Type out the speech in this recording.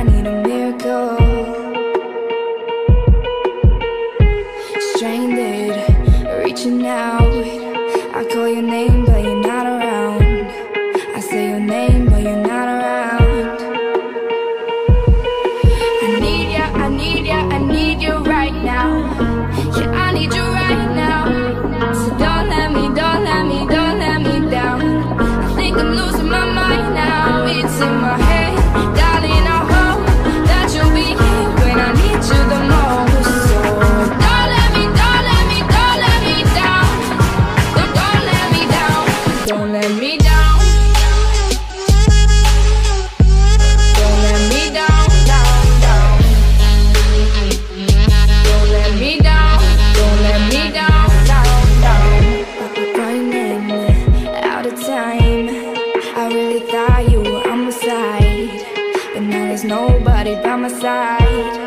I need a miracle. Stranded, reaching out. I call your name but you're not around. I say your name but you're not around. I need ya, I need ya, I need you right now. Yeah, I need you right now. So don't let me, don't let me, don't let me down. I think I'm losing my mind now. It's in my head, darling, I hope that you'll be here when I need you the most. So don't let me, don't let me, don't let me down. Don't let me down. Don't let me down. Don't let me down, down, down. Don't let me down. Don't let me down, down, down. Running out of time. I really thought you were on my side, but now there's nobody by my side.